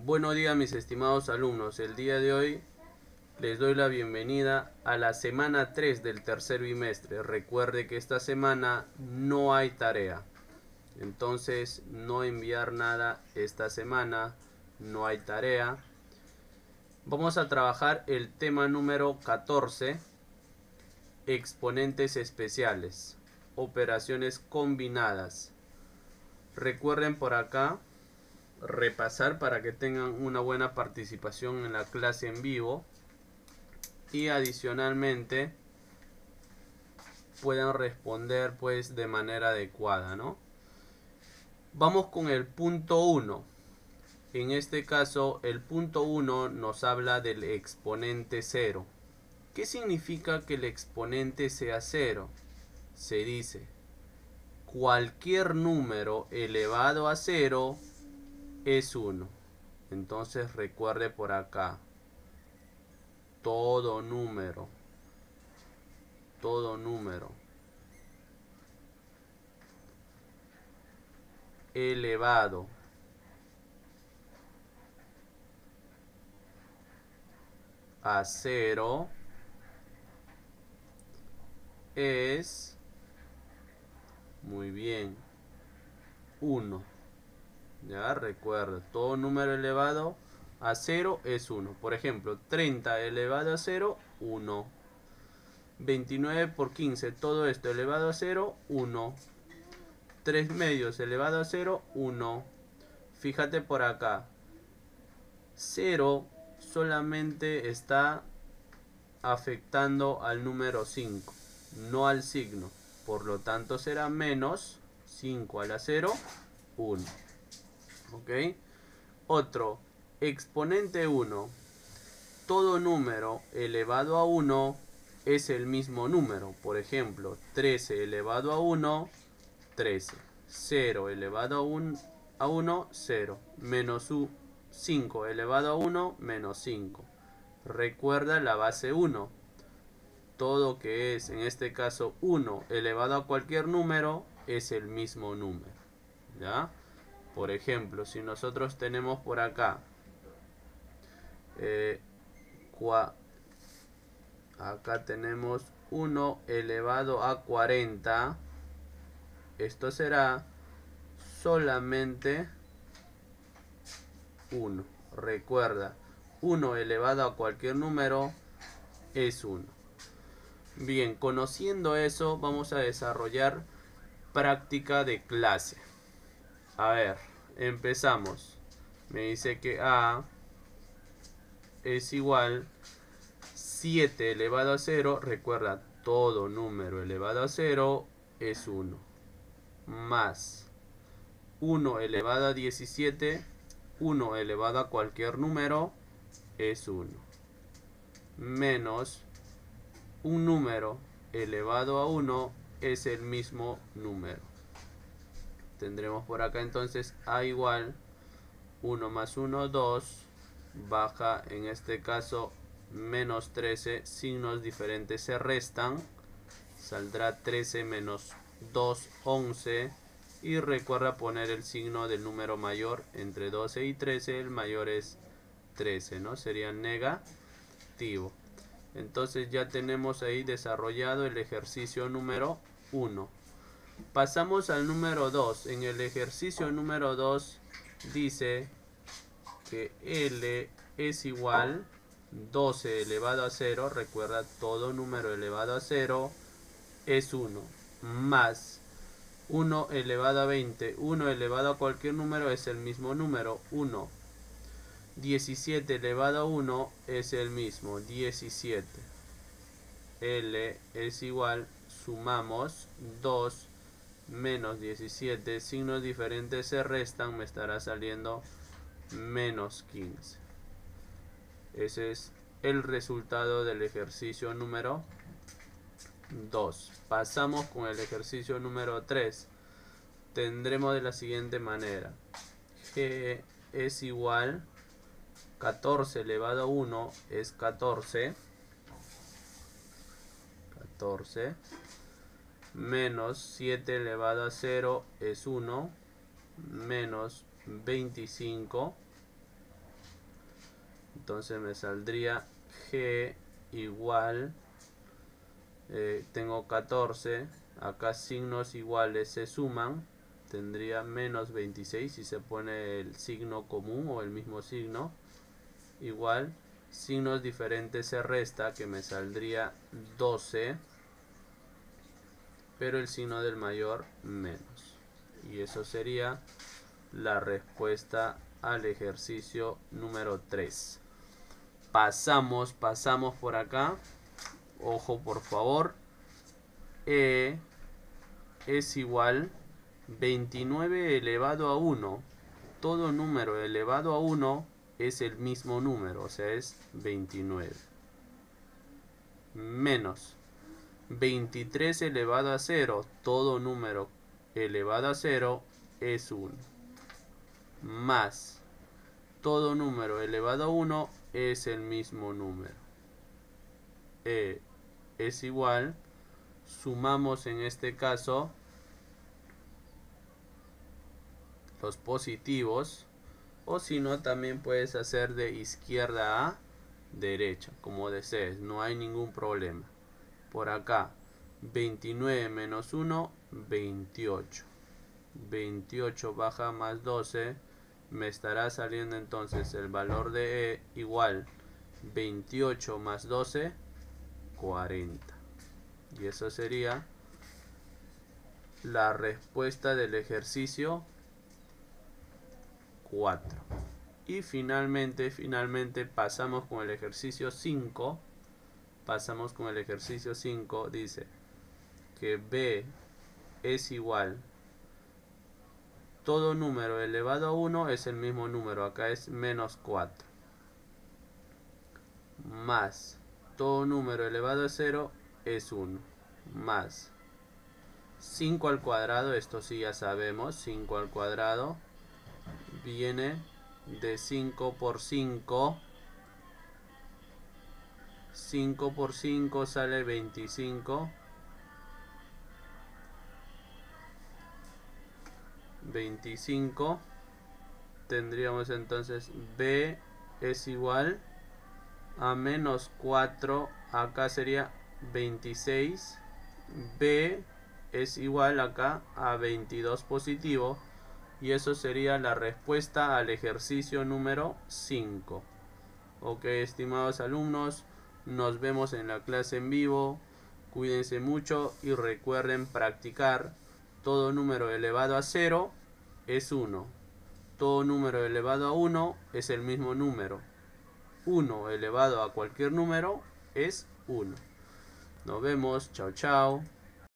Buenos días mis estimados alumnos, el día de hoy les doy la bienvenida a la semana 3 del tercer bimestre. Recuerde que esta semana no hay tarea, entonces no enviar nada esta semana, no hay tarea. Vamos a trabajar el tema número 14, exponentes especiales, operaciones combinadas. Recuerden por acá repasar para que tengan una buena participación en la clase en vivo y adicionalmente puedan responder pues de manera adecuada, ¿no? Vamos con el punto 1. En este caso el punto 1 nos habla del exponente 0. ¿Qué significa que el exponente sea 0? Se dice cualquier número elevado a 0 es 1. Entonces recuerde por acá, todo número elevado a 0 es, muy bien, 1. Ya recuerda, todo número elevado a 0 es 1. Por ejemplo, 30 elevado a 0, 1. 29 por 15, todo esto elevado a 0, 1. 3 medios elevado a 0, 1. Fíjate por acá, 0 solamente está afectando al número 5, no al signo. Por lo tanto será menos 5 a la 0, 1. ¿Ok? Otro, exponente 1. Todo número elevado a 1 es el mismo número. Por ejemplo, 13 elevado a 1, 13. 0 elevado a 1, 0. Menos 5 elevado a 1, menos 5. Recuerda la base 1. Todo que es, en este caso, 1 elevado a cualquier número es el mismo número. ¿Ya? Por ejemplo, si nosotros tenemos por acá acá tenemos 1 elevado a 40, esto será solamente 1. Recuerda, 1 elevado a cualquier número es 1. Bien, conociendo eso, vamos a desarrollar práctica de clase. A ver, empezamos. Me dice que A es igual 7 elevado a 0. Recuerda, todo número elevado a 0 es 1. Más 1 elevado a 17. 1 elevado a cualquier número es 1. Menos un número elevado a 1 es el mismo número. Tendremos por acá entonces A igual 1 más 1, 2. Baja en este caso menos 13. Signos diferentes se restan. Saldrá 13 menos 2, 11. Y recuerda poner el signo del número mayor entre 12 y 13. El mayor es 13, ¿no? Sería negativo. Entonces ya tenemos ahí desarrollado el ejercicio número 1. Pasamos al número 2. En el ejercicio número 2 dice que L es igual 12 elevado a 0. Recuerda, todo número elevado a 0 es 1. Más 1 elevado a 20. 1 elevado a cualquier número es el mismo número, 1. 17 elevado a 1 es el mismo, 17. L es igual, sumamos 2 menos 17, signos diferentes se restan, me estará saliendo menos 15. Ese es el resultado del ejercicio número 2. Pasamos con el ejercicio número 3. Tendremos de la siguiente manera. G es igual 14 elevado a 1 es 14. 14 menos 7 elevado a 0 es 1, menos 25, Entonces me saldría G igual, tengo 14, acá signos iguales se suman, tendría menos 26 si se pone el signo común o el mismo signo, igual, signos diferentes se resta, que me saldría 12, pero el signo del mayor menos. Y eso sería la respuesta al ejercicio número 3. Pasamos por acá. Ojo, por favor. E es igual 29 elevado a 1. Todo número elevado a 1 es el mismo número, o sea, es 29. Menos 23 elevado a 0. Todo número elevado a 0 es 1. Más todo número elevado a 1 es el mismo número. E es igual, sumamos en este caso los positivos, o si no también puedes hacer de izquierda a derecha, como desees, no hay ningún problema. Por acá 29 menos 1, 28. 28 baja más 12, me estará saliendo entonces el valor de E igual 28 más 12, 40. Y eso sería la respuesta del ejercicio 4. Y finalmente pasamos con el ejercicio 5. Pasamos con el ejercicio 5. Dice que B es igual, todo número elevado a 1 es el mismo número, acá es menos 4. Más todo número elevado a 0 es 1. Más 5 al cuadrado, esto sí ya sabemos, 5 al cuadrado viene de 5 por 5. 5 por 5 sale 25. 25. Tendríamos entonces B es igual a menos 4. Acá sería 26. B es igual acá a 22 positivo. Y eso sería la respuesta al ejercicio número 5. Ok, estimados alumnos, nos vemos en la clase en vivo. Cuídense mucho y recuerden practicar. Todo número elevado a 0 es 1. Todo número elevado a 1 es el mismo número. 1 elevado a cualquier número es 1. Nos vemos. Chao, chao.